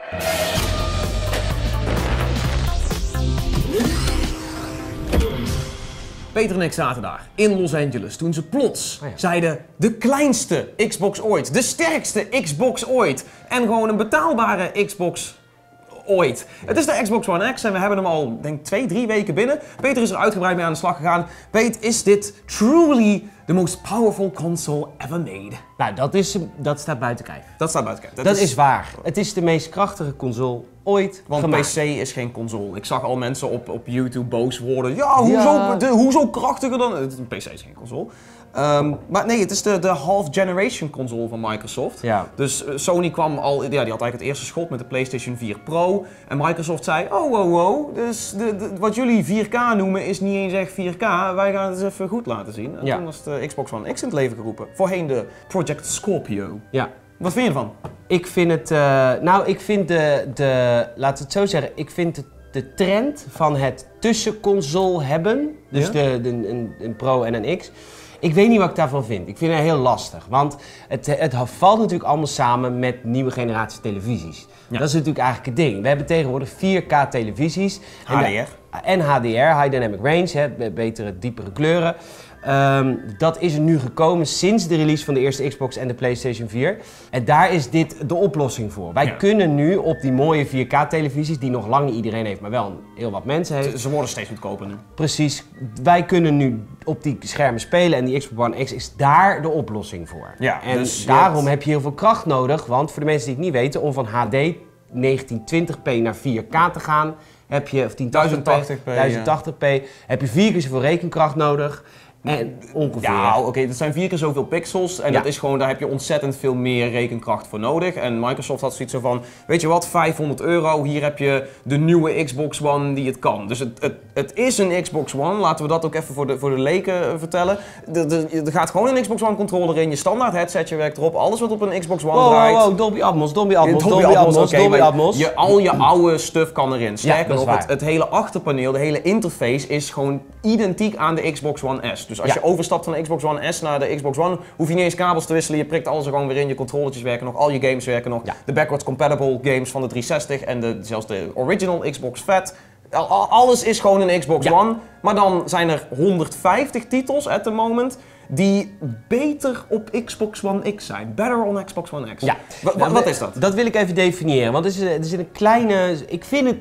Peter en ik zaten daar in Los Angeles toen ze plots zeiden de kleinste Xbox ooit, de sterkste Xbox ooit en gewoon een betaalbare Xbox ooit. Het is de Xbox One X en we hebben hem al, denk 2-3 weken binnen. Peter is er uitgebreid mee aan de slag gegaan. Peter, is dit truly the most powerful console ever made? Nou, dat staat buiten kijf. Dat staat buiten kijf. Dat is waar. Het is de meest krachtige console ooit Want gemaakt. PC is geen console. Ik zag al mensen op YouTube boos worden. Ja, hoezo krachtiger dan... PC is geen console. Maar nee, het is de half-generation console van Microsoft. Ja. Dus Sony kwam al... Ja, die had eigenlijk het eerste schot met de PlayStation 4 Pro. En Microsoft zei, oh. Dus wat jullie 4K noemen is niet eens echt 4K. Wij gaan het eens even goed laten zien. En toen was de Xbox One X in het leven geroepen. Voorheen de Project Scorpio. Ja. Wat vind je ervan? Ik vind het... ik vind laten we het zo zeggen. Ik vind de trend van het tussenconsole hebben. Dus een Pro en een X. Ik weet niet wat ik daarvan vind. Ik vind het heel lastig. Want het valt natuurlijk allemaal samen met nieuwe generatie televisies. Ja. Dat is natuurlijk eigenlijk het ding. We hebben tegenwoordig 4K televisies. HDR. En HDR, High Dynamic Range, betere, diepere kleuren. Dat is er nu gekomen sinds de release van de eerste Xbox en de PlayStation 4. En daar is dit de oplossing voor. Wij kunnen nu op die mooie 4K-televisies, die nog lang niet iedereen heeft, maar wel heel wat mensen heeft. Ze worden steeds goedkoper nu. Precies. Wij kunnen nu op die schermen spelen en die Xbox One X is daar de oplossing voor. Ja, en dus daarom heb je heel veel kracht nodig, want voor de mensen die het niet weten, om van HD 1920p naar 4K te gaan, heb je, of 1080p, heb je 4 keer zoveel rekenkracht nodig. En ongeveer. Ja, oké, dat zijn 4 keer zoveel pixels en dat is gewoon, daar heb je ontzettend veel meer rekenkracht voor nodig. En Microsoft had zoiets van, weet je wat, €500, hier heb je de nieuwe Xbox One die het kan. Dus het is een Xbox One, laten we dat ook even voor de leken vertellen. Er gaat gewoon een Xbox One controller in, je standaard headsetje werkt erop, alles wat op een Xbox One draait. Wow, Dolby Atmos. Al je oude stuff kan erin. Sterker nog, het hele achterpaneel, de hele interface is gewoon identiek aan de Xbox One S. Dus als je overstapt van de Xbox One S naar de Xbox One, hoef je niet eens kabels te wisselen. Je prikt alles er gewoon weer in. Je controletjes werken nog, al je games werken nog. Ja. De backwards compatible games van de 360 en zelfs de original Xbox Fat. Alles is gewoon een Xbox One. Maar dan zijn er 150 titels at the moment die beter op Xbox One X zijn. Better on Xbox One X. Ja. Wat is dat? Dat wil ik even definiëren. Want er zit een kleine... Ik vind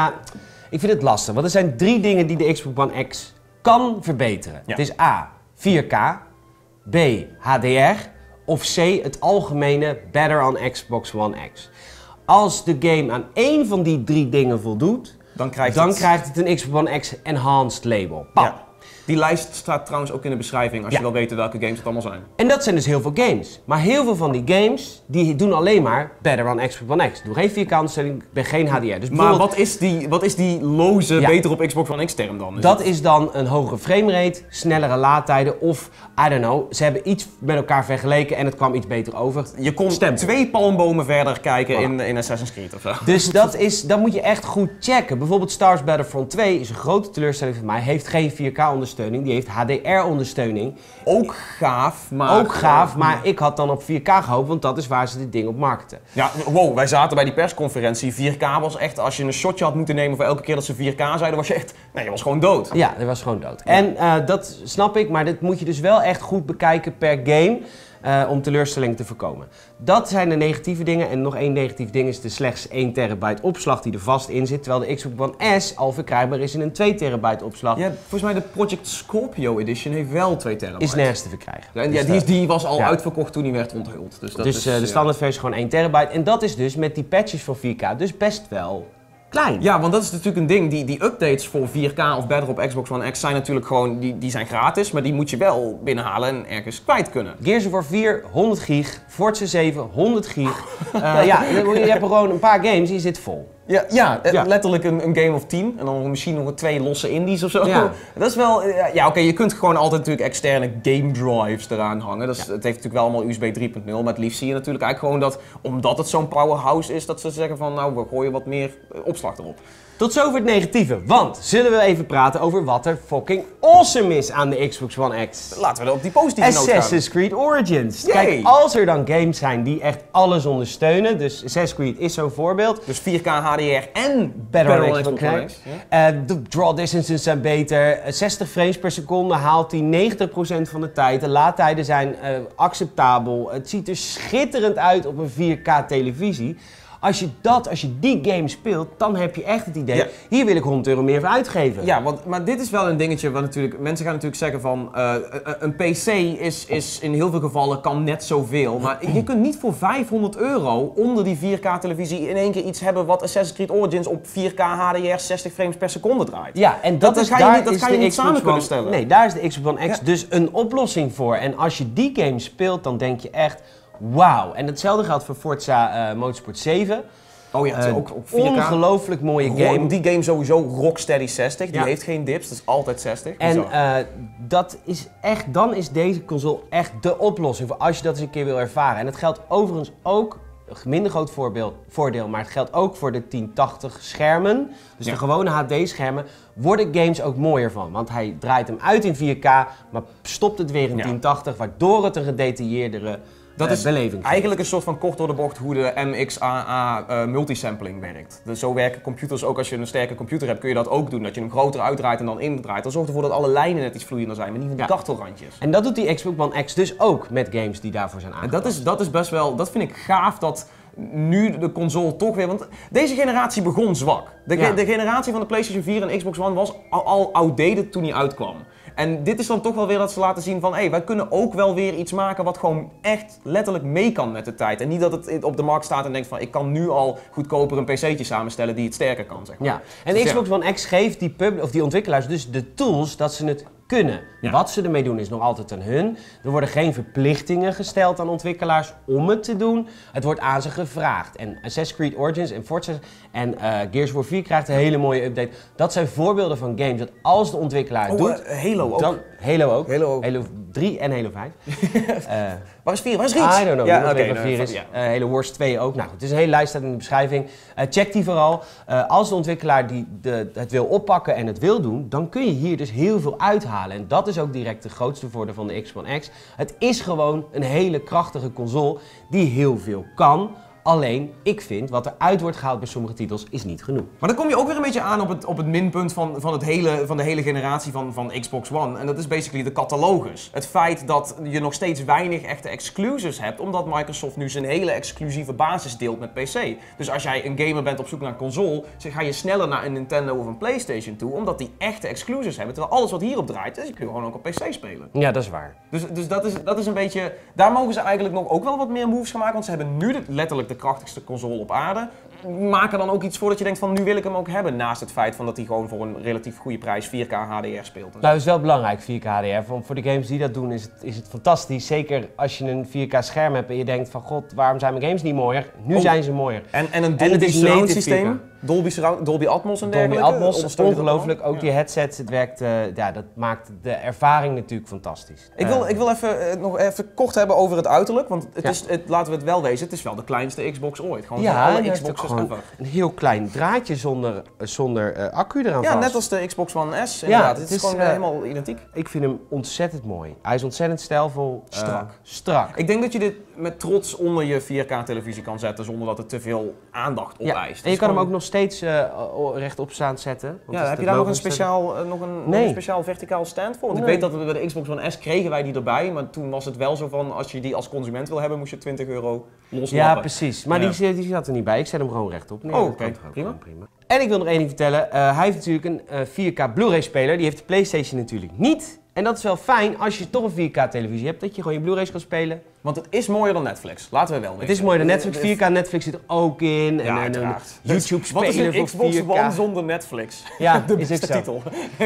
het lastig. Want er zijn 3 dingen die de Xbox One X kan verbeteren. Ja. Het is A, 4K, B, HDR of C, het algemene Better on Xbox One X. Als de game aan één van die 3 dingen voldoet, dan krijgt het een Xbox One X Enhanced label. Ja. Die lijst staat trouwens ook in de beschrijving als je wil weten welke games het allemaal zijn. En dat zijn dus heel veel games. Maar heel veel van die games, die doen alleen maar Better on Xbox One X. Doe geen 4K-ondersteuning, geen HDR. Dus maar wat is die loze beter op Xbox One X term dan? Dat is dan een hogere framerate, snellere laadtijden of, I don't know, ze hebben iets met elkaar vergeleken en het kwam iets beter over. Je kon 2 palmbomen verder kijken in Assassin's Creed of zo. Dus dat moet je echt goed checken. Bijvoorbeeld Star Wars Battlefront 2 is een grote teleurstelling voor mij, heeft geen 4K-ondersteuning. Die heeft HDR-ondersteuning. Ook gaaf, maar ik had dan op 4K gehoopt, want dat is waar ze dit ding op markten. Ja, wow, wij zaten bij die persconferentie. 4K was echt, als je een shotje had moeten nemen voor elke keer dat ze 4K zeiden, was je echt, nee, je was gewoon dood. Ja, dat was gewoon dood. Ja. En dat snap ik, maar dit moet je dus wel echt goed bekijken per game. Om teleurstelling te voorkomen. Dat zijn de negatieve dingen. En nog één negatief ding is de slechts 1 terabyte opslag die er vast in zit. Terwijl de Xbox One S al verkrijgbaar is in een 2 terabyte opslag. Ja, volgens mij de Project Scorpio Edition heeft wel 2 terabyte. Is nergens te verkrijgen. Ja, dus die was al uitverkocht toen die werd onthuld. Dus de standaardversie is gewoon 1 terabyte. En dat is dus met die patches van 4K dus best wel klein. Ja, want dat is natuurlijk een ding. Die updates voor 4K of better op Xbox One X zijn natuurlijk gewoon, die zijn gratis, maar die moet je wel binnenhalen en ergens kwijt kunnen. Gears of War 4, 100 gig. Forza 7, 100 gig. Je hebt er gewoon een paar games, die zit vol. Ja, letterlijk een game of 10 en dan misschien nog 2 losse indies of zo. Ja. Dat is wel, oké, je kunt gewoon altijd natuurlijk externe game drives eraan hangen. Het heeft natuurlijk wel allemaal USB 3.0, maar het liefst zie je natuurlijk eigenlijk gewoon dat, omdat het zo'n powerhouse is, dat ze zeggen van nou, we gooien wat meer opslag erop. Tot zover het negatieve, want zullen we even praten over wat er fucking awesome is aan de Xbox One X. Laten we er op die positieve noot gaan. Assassin's Creed Origins. Yay. Kijk, als er dan games zijn die echt alles ondersteunen, dus Assassin's Creed is zo'n voorbeeld. Dus 4K HDR en better on Xbox One X. De draw distances zijn beter, 60 frames per seconde haalt hij 90% van de tijd. De laadtijden zijn acceptabel, het ziet er schitterend uit op een 4K televisie. Als je die game speelt, dan heb je echt het idee, hier wil ik €100 meer voor uitgeven. Ja, maar dit is wel een dingetje wat natuurlijk, mensen gaan natuurlijk zeggen van, een PC is in heel veel gevallen kan net zoveel. Maar je kunt niet voor €500 onder die 4K televisie in één keer iets hebben wat Assassin's Creed Origins op 4K HDR 60 frames per seconde draait. Ja, en dat ga je niet samen kunnen stellen. Nee, daar is de Xbox One X dus een oplossing voor. En als je die game speelt, dan denk je echt, wauw. En hetzelfde geldt voor Forza Motorsport 7. Oh ja, het is ook 4K. Ongelooflijk mooie game. Die game sowieso Rocksteady 60, die heeft geen dips, dat is altijd 60. En dat is echt, dan is deze console echt de oplossing voor als je dat eens een keer wil ervaren. En dat geldt overigens ook, een minder groot voordeel, maar het geldt ook voor de 1080 schermen. Dus de gewone HD-schermen worden games ook mooier van. Want hij draait hem uit in 4K, maar stopt het weer in 1080, waardoor het een gedetailleerdere dat is eigenlijk een soort van kort door de bocht hoe de MXAA multisampling werkt. Dus zo werken computers ook. Als je een sterke computer hebt kun je dat ook doen. Dat je hem groter uitdraait en dan indraait. Dat zorgt ervoor dat alle lijnen net iets vloeiender zijn, maar niet van die dachtelrandjes. En dat doet die Xbox One X dus ook met games die daarvoor zijn aangepast. En dat is best wel, dat vind ik gaaf dat nu de console toch weer, want deze generatie begon zwak. De generatie van de PlayStation 4 en Xbox One was al outdated toen die uitkwam. En dit is dan toch wel weer dat ze laten zien van, wij kunnen ook wel weer iets maken wat gewoon echt letterlijk mee kan met de tijd. En niet dat het op de markt staat en denkt van, ik kan nu al goedkoper een PC'tje samenstellen die het sterker kan, zeg maar. Ja, en de Xbox One X geeft die ontwikkelaars dus de tools dat ze het kunnen. Ja. Wat ze ermee doen is nog altijd aan hun. Er worden geen verplichtingen gesteld aan ontwikkelaars om het te doen. Het wordt aan ze gevraagd. En Assassin's Creed Origins en Forza en Gears of War 4 krijgt een hele mooie update. Dat zijn voorbeelden van games dat als de ontwikkelaar het doet... Halo ook. Dan, Halo ook. Halo 3 en Halo 5. Waar is 4? Waar is Reach? I don't know. Ja, okay, 4 is. Halo Wars 2 ook. Nou goed, het is een hele lijst staat in de beschrijving. Check die vooral. Als de ontwikkelaar het wil oppakken en het wil doen, dan kun je hier dus heel veel uithalen. En dat is ook direct de grootste voordeel van de Xbox One X. Het is gewoon een hele krachtige console die heel veel kan. Alleen, ik vind, wat eruit wordt gehaald bij sommige titels is niet genoeg. Maar dan kom je ook weer een beetje aan op het minpunt van de hele generatie van Xbox One. En dat is basically de catalogus. Het feit dat je nog steeds weinig echte exclusives hebt, omdat Microsoft nu zijn hele exclusieve basis deelt met PC. Dus als jij een gamer bent op zoek naar een console, dan ga je sneller naar een Nintendo of een PlayStation toe, omdat die echte exclusives hebben. Terwijl alles wat hierop draait, dus je kunt gewoon ook op PC spelen. Ja, dat is waar. Dus dat is een beetje... Daar mogen ze eigenlijk nog ook wel wat meer moves gaan maken, want ze hebben nu letterlijk de krachtigste console op aarde. Maak er dan ook iets voor dat je denkt van nu wil ik hem ook hebben. Naast het feit van dat hij gewoon voor een relatief goede prijs 4K HDR speelt. Nou, dat is wel belangrijk, 4K HDR. Voor de games die dat doen is het fantastisch. Zeker als je een 4K scherm hebt en je denkt van god, waarom zijn mijn games niet mooier? Nu zijn ze mooier. En een Dolby Surround systeem? Dolby Atmos en dergelijke? Dolby Atmos, ongelooflijk. Ook die headsets, het werkt, dat maakt de ervaring natuurlijk fantastisch. Ik wil nog even kort hebben over het uiterlijk, want laten we het wel wezen, het is wel de kleinste Xbox ooit. Gewoon alle Xboxes ever. Een heel klein draadje zonder accu eraan vast. Ja, net als de Xbox One S inderdaad. Het is gewoon helemaal identiek. Ik vind hem ontzettend mooi. Hij is ontzettend stijlvol. Strak. Ik denk dat je dit met trots onder je 4K televisie kan zetten zonder dat het te veel aandacht opeist. En je kan hem ook nog steeds rechtop staan zetten. Heb je daar nog een speciaal verticaal stand voor? Want ik weet dat we bij de Xbox One S kregen wij die erbij, maar toen was het wel zo van als je die als consument wil hebben moest je €20 loslappen. Ja, precies. Maar die zat er niet bij. Ik zet hem gewoon rechtop. Nee, oké. Prima. En ik wil nog één ding vertellen. Hij heeft natuurlijk een 4K Blu-ray speler. Die heeft de PlayStation natuurlijk niet. En dat is wel fijn als je toch een 4K televisie hebt, dat je gewoon je Blu-rays kan spelen. Want het is mooier dan Netflix, laten we wel weten. Het is mooier dan Netflix, 4K Netflix zit er ook in. Ja, en een voor YouTube speler voor 4K. Wat is een Xbox One zonder Netflix? Ja, de beste titel.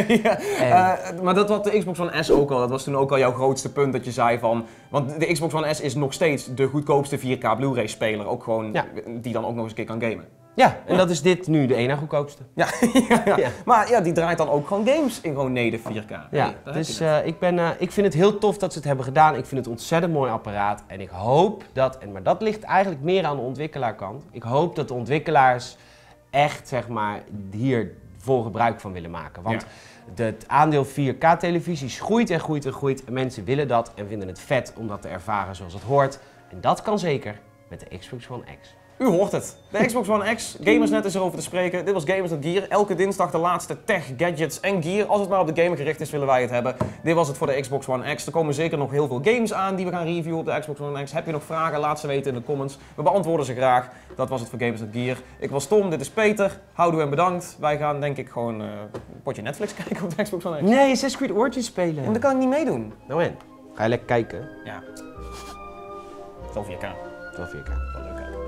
Maar dat had de Xbox One S ook al, dat was toen ook al jouw grootste punt dat je zei van... Want de Xbox One S is nog steeds de goedkoopste 4K Blu-ray speler, ook gewoon die dan ook nog eens een keer kan gamen. Ja, en dat is dit nu de ene goedkoopste. Ja, ja. Maar ja, die draait dan ook gewoon games in gewoon native 4K. Ja, dus ik vind het heel tof dat ze het hebben gedaan. Ik vind het een ontzettend mooi apparaat. En ik hoop dat, maar dat ligt eigenlijk meer aan de ontwikkelaarkant. Ik hoop dat de ontwikkelaars echt, zeg maar, hier vol gebruik van willen maken. Want het aandeel 4K-televisies groeit en groeit en groeit. En mensen willen dat en vinden het vet om dat te ervaren zoals het hoort. En dat kan zeker met de Xbox One X. U hoort het. De Xbox One X, Gamersnet is erover te spreken. Dit was Gamersnet Gear. Elke dinsdag de laatste tech, gadgets en gear. Als het maar op de gamer gericht is, willen wij het hebben. Dit was het voor de Xbox One X. Er komen zeker nog heel veel games aan die we gaan reviewen op de Xbox One X. Heb je nog vragen? Laat ze weten in de comments. We beantwoorden ze graag. Dat was het voor Gamersnet Gear. Ik was Tom, dit is Peter. Houdoe en bedankt. Wij gaan denk ik gewoon een potje Netflix kijken op de Xbox One X. Nee, Assassin's Creed Origins spelen. En daar kan ik niet meedoen. Nou en? Ga je lekker kijken? Ja. Het is al 4K. Wel 4K. Wel leuk, hè?